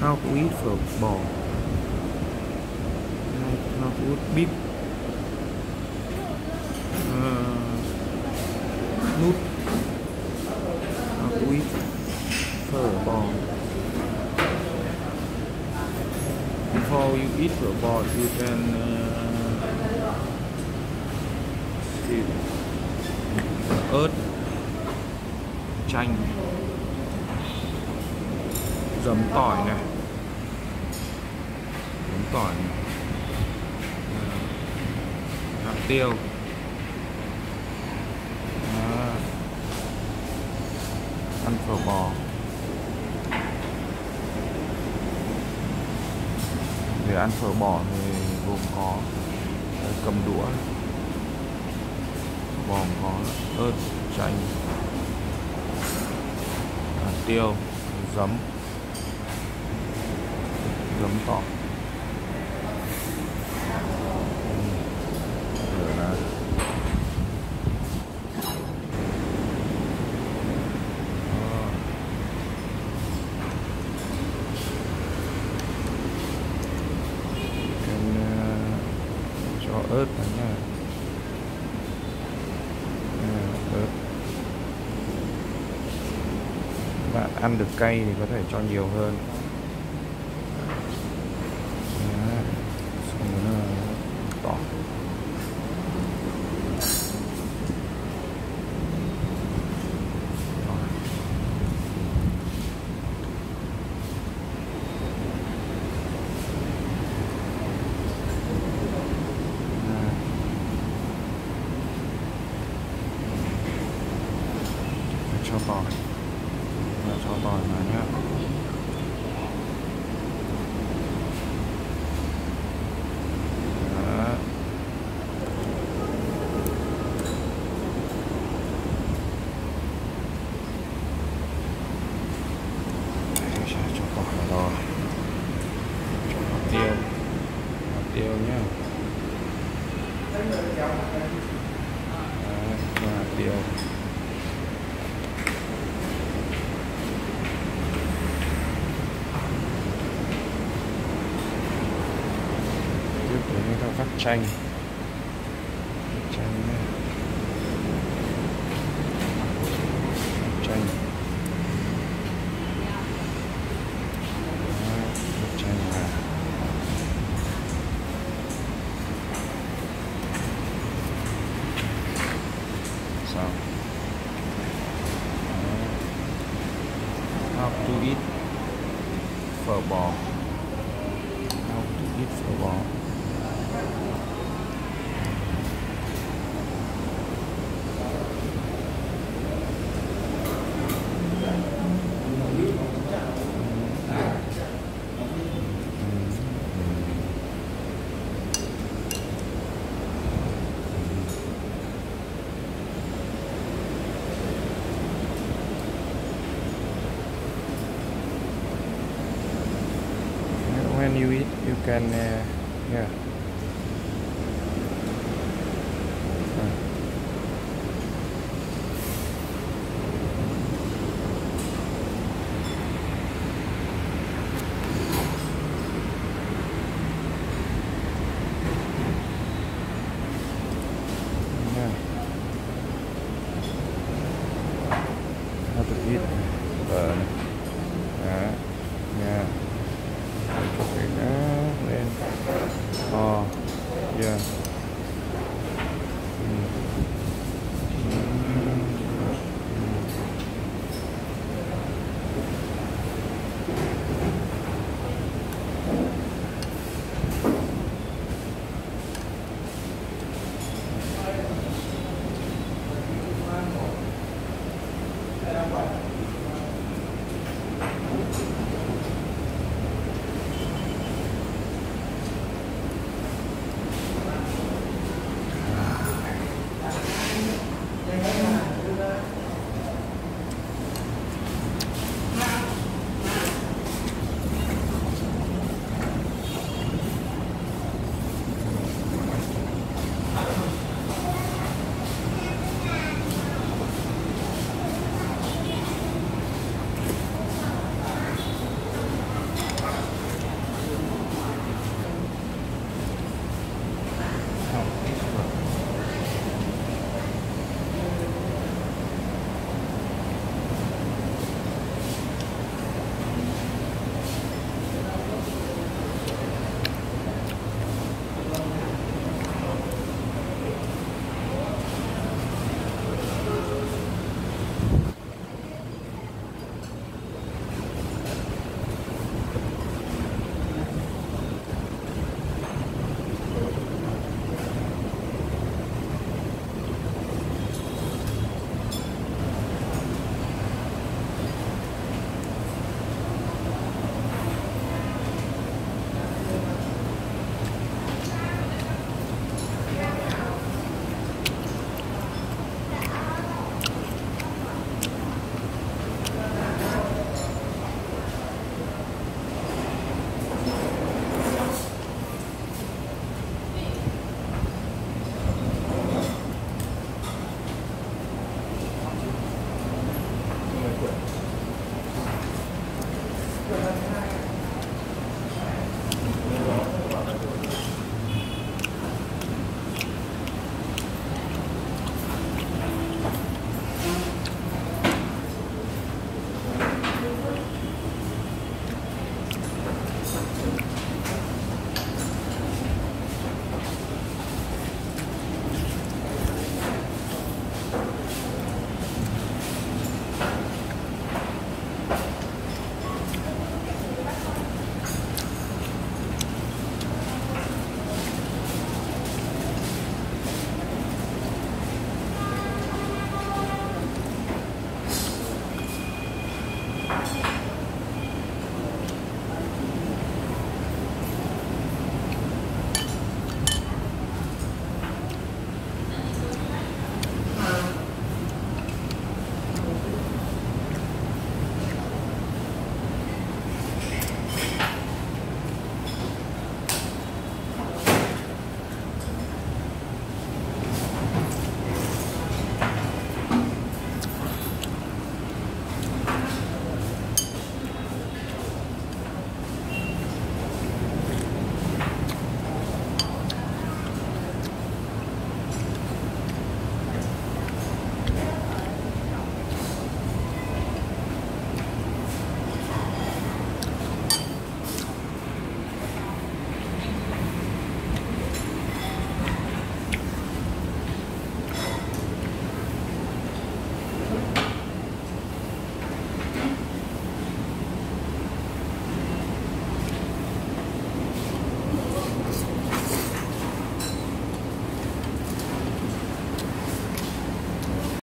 How to eat phở bò. How to eat beef noodle. How to eat phở bò. Before you eat phở bò, you can ớt, chanh, giấm tỏi này, hạt tiêu. Đó. Ăn phở bò. Để ăn phở bò thì gồm có cầm đũa, bò có ớt, chanh, hạt tiêu, giấm tỏi. Cho ớt vào nha. Ớt. Bạn ăn được cay thì có thể cho nhiều hơn. Xong rồi tỏi. Cho tỏi vào nhá. Đó. Cho tỏi vào rồi. Cho hạt tiêu nhá. Đó, cho hạt tiêu. Tiếp theo vắt chanh nha. Chanh. Vắt chanh vào. Xong. How to eat phở bò. How to eat phở bò. When you eat, you can yeah. How to eat. Đó.